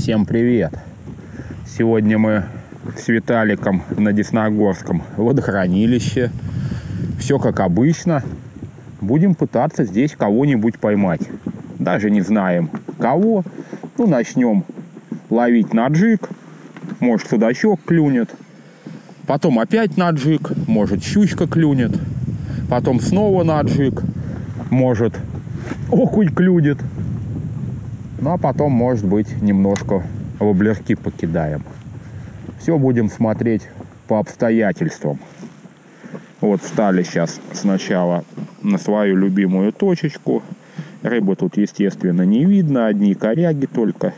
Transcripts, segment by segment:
Всем привет! Сегодня мы с Виталиком на Десногорском водохранилище. Все как обычно. Будем пытаться здесь кого-нибудь поймать. Даже не знаем кого. Ну, начнем ловить на джиг. Может, судачок клюнет. Потом опять на джиг. Может, щучка клюнет. Потом снова на джиг. Может, окунь клюнет. Ну, а потом, может быть, немножко воблерки покидаем. Все будем смотреть по обстоятельствам. Вот встали сейчас сначала на свою любимую точечку. Рыбы тут, естественно, не видно. Одни коряги только.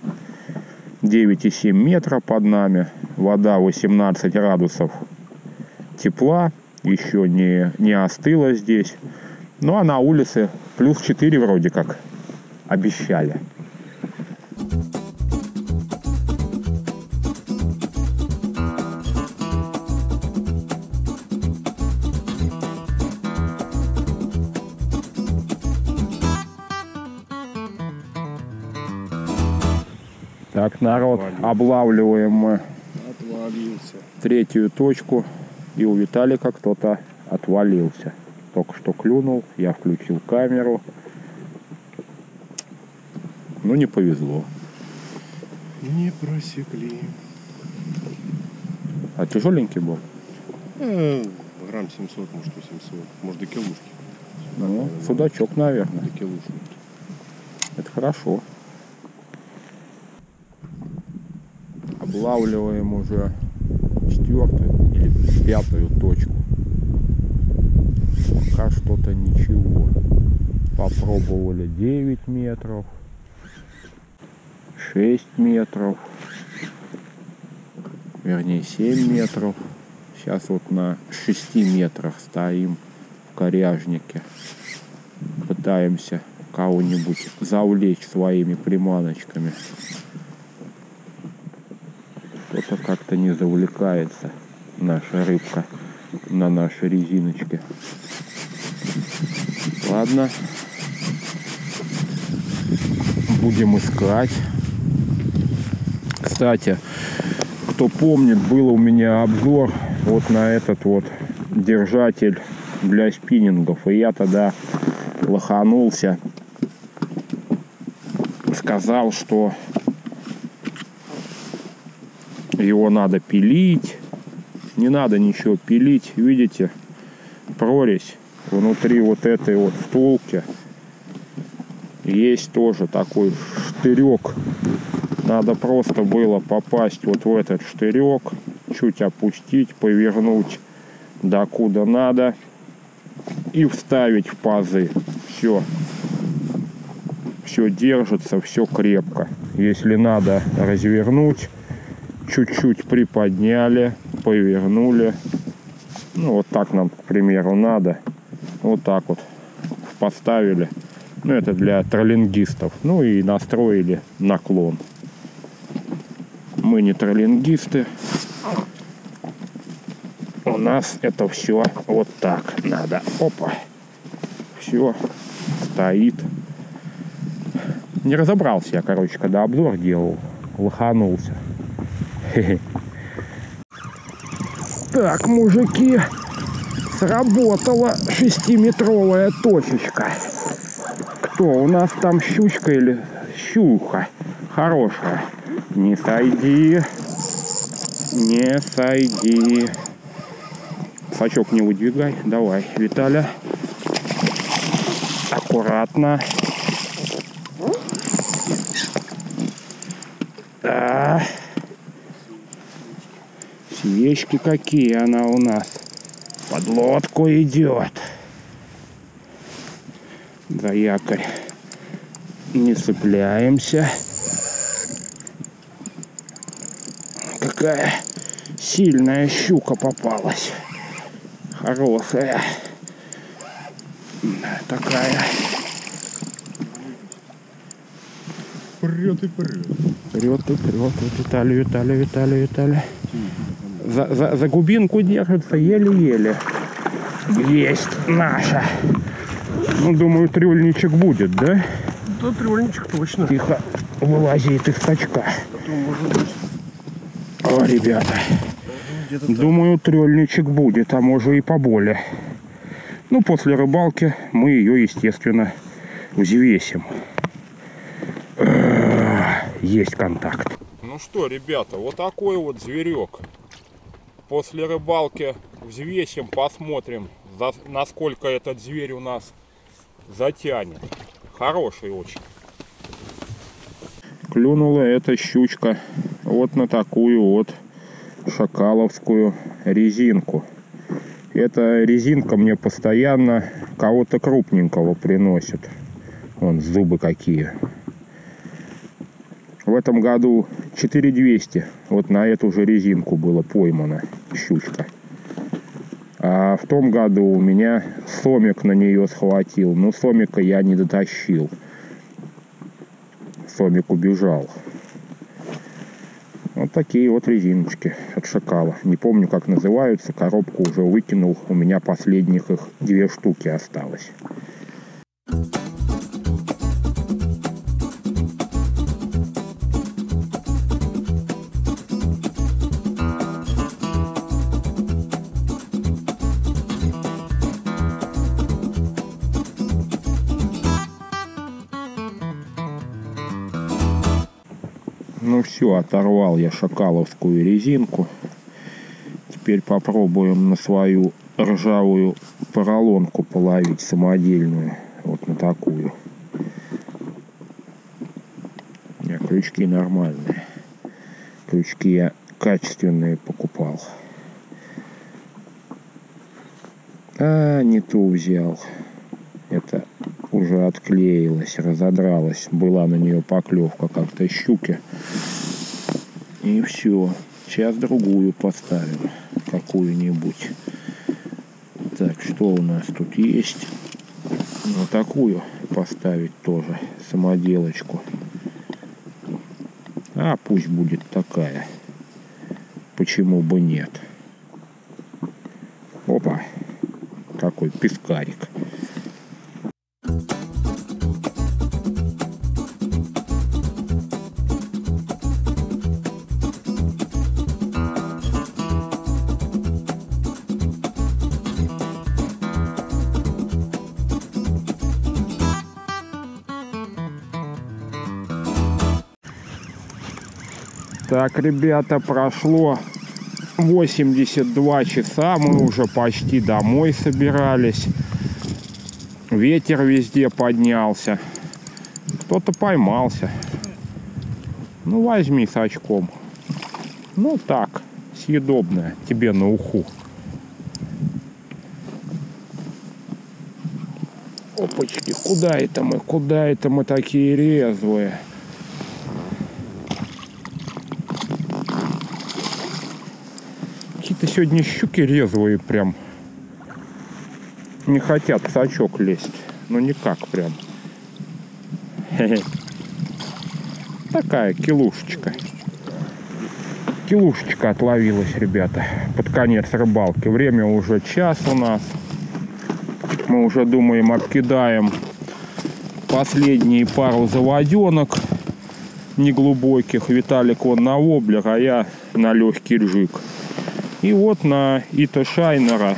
9,7 метра под нами. Вода 18 градусов тепла. Еще не остыла здесь. Ну, а на улице плюс 4 вроде как обещали. Так, народ, облавливаем мы третью точку, и у Виталика кто-то отвалился. Только что клюнул, я включил камеру. Ну, не повезло. Не просекли. А тяжеленький был? Грамм 700, может 800, может и килушки. Ну, судачок, наверное. До килушки. Это хорошо. Облавливаем уже 4-ю или 5-ю точку. Пока что-то ничего. Попробовали 9 метров, 6 метров, вернее 7 метров. Сейчас вот на 6 метрах стоим в коряжнике. Пытаемся кого-нибудь завлечь своими приманочками. Кто-то как-то не завлекается, наша рыбка, на нашей резиночке. Ладно. Будем искать. Кстати, кто помнит, был у меня обзор вот на этот вот держатель для спиннингов. И я тогда лоханулся. Сказал, что его надо пилить. Не надо ничего пилить. Видите, прорезь внутри вот этой вот втулки. Есть тоже такой штырек. Надо просто было попасть вот в этот штырек, чуть опустить, повернуть докуда надо и вставить в пазы. Все. Все держится, все крепко. Если надо развернуть, чуть-чуть приподняли, повернули. Ну, вот так нам, к примеру, надо. Вот так вот поставили. Ну, это для троллингистов. Ну, и настроили наклон. Мы не троллингисты. У нас это все вот так надо. Опа. Все стоит. Не разобрался я, короче, когда обзор делал. Лоханулся. Так, мужики, сработала 6-метровая точечка. Кто у нас там, щучка или щука? Хорошая. Не сойди. Не сойди. Сачок не выдвигай. Давай, Виталя. Аккуратно. Да. Свечки какие она у нас. Под лодку идет. За якорь не цепляемся. Какая сильная щука попалась. Хорошая. Такая. Прет и прет. Прет и прет. Виталий. За губинку держится еле-еле. Есть наша. Ну, думаю, трёльничек будет, да? Да, трёльничек точно. Тихо. вылазит из сачка. Потом, может быть, О, ребята, думаю, трёльничек будет, а может и поболее. Ну, после рыбалки мы ее, естественно, взвесим. Есть контакт. Ну что, ребята, вот такой вот зверек. После рыбалки взвесим, посмотрим, насколько этот зверь у нас затянет. Хороший очень. Клюнула эта щучка вот на такую вот шакаловскую резинку. Эта резинка мне постоянно кого-то крупненького приносит. Вон зубы какие. В этом году 4200 вот на эту же резинку было поймана щучка. А в том году у меня сомик на нее схватил. Но сомика я не дотащил. Сомик убежал. Вот такие вот резиночки от шакала. Не помню, как называются. Коробку уже выкинул. У меня последних их 2 штуки осталось. Ну все, оторвал я шакаловскую резинку. Теперь попробуем на свою ржавую поролонку половить самодельную. Вот на такую. Нет, крючки нормальные. Крючки я качественные покупал. А, не ту взял. Это уже отклеилась, разодралась. Была на нее поклевка как-то щуки. И все. Сейчас другую поставим. Какую-нибудь. Так, что у нас тут есть? Вот такую поставить тоже. Самоделочку. А пусть будет такая. Почему бы нет? Опа. Какой пескарик. Так, ребята, прошло 82 часа, мы уже почти домой собирались. Ветер везде поднялся. Кто-то поймался. Ну, возьми с очком. Ну, так, съедобная, тебе на уху. Опачки, куда это мы такие резвые? Какие-то сегодня щуки резвые прям. Не хотят в сачок лезть. Ну никак прям. Такая килушечка. Килушечка отловилась, ребята. Под конец рыбалки. Время уже час у нас. Мы уже думаем, обкидаем последние пару заводенок неглубоких. Виталик вон на воблер, а я на легкий джиг. И вот на Ито Шайнера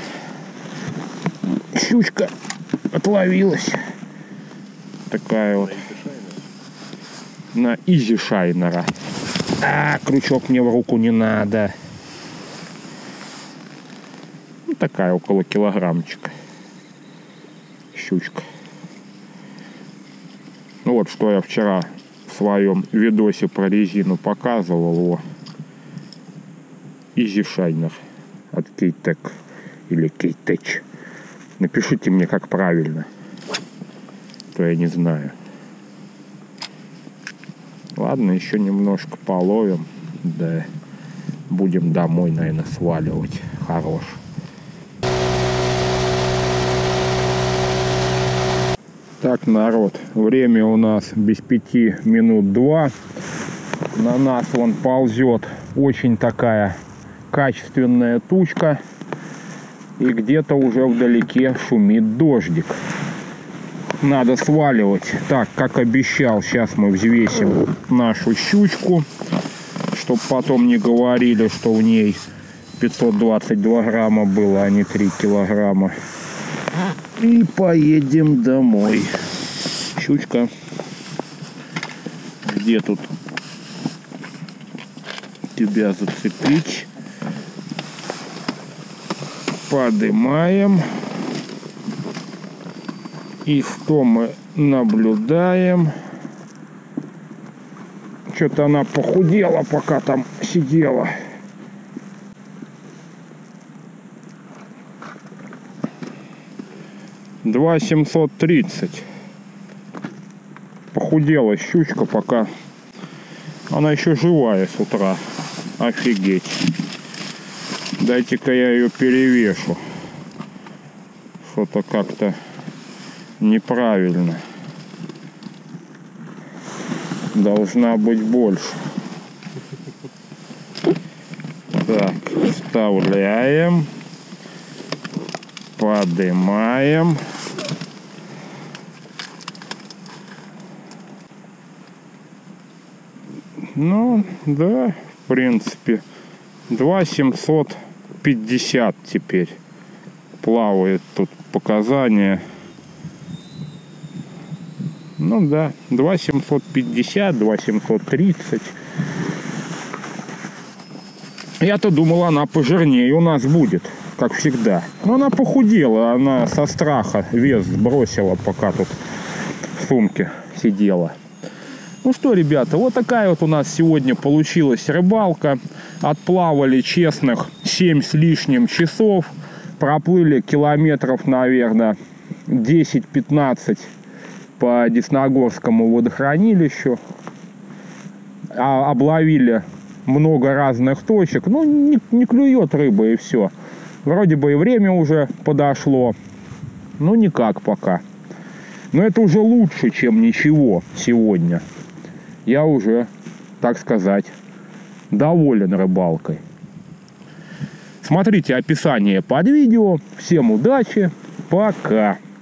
щучка отловилась. Такая вот. На Изи Шайнера. А, крючок мне в руку не надо. Ну, такая около килограммчика. Щучка. Ну вот, что я вчера в своем видосе про резину показывал. Его. Изи Шайнер от Кейтек или Кейтеч. Напишите мне, как правильно. То я не знаю. Ладно, еще немножко половим. Да будем домой, наверное, сваливать. Хорош. Так, народ, время у нас без 5 минут 2. На нас вон ползет очень такая качественная тучка. И где-то уже вдалеке шумит дождик. надо сваливать. Так, как обещал, сейчас мы взвесим нашу щучку, чтобы потом не говорили, что в ней 522 грамма было, а не 3 килограмма. И поедем домой. Щучка. Где тут тебя зацепить? Поднимаем. И что мы наблюдаем? Что-то она похудела, пока там сидела. $2,730. Похудела щучка, пока она еще живая с утра. Офигеть. Дайте-ка я ее перевешу. Что-то как-то неправильно. Должна быть больше. Так, вставляем. Поднимаем. Ну, да, в принципе. 2,750 теперь. Плавает тут показания. Ну да, 2,750, 2,730. Я-то думал, она пожирнее у нас будет, как всегда. Но она похудела, она со страха вес сбросила, пока тут в сумке сидела. Ну что, ребята, вот такая вот у нас сегодня получилась рыбалка. Отплавали честных 7 с лишним часов. Проплыли километров, наверное, 10-15 по Десногорскому водохранилищу. Обловили много разных точек. Ну, не клюет рыба, и все. Вроде бы и время уже подошло. Ну, никак пока. Но это уже лучше, чем ничего сегодня. Я уже, так сказать, доволен рыбалкой. Смотрите описание под видео. Всем удачи. Пока.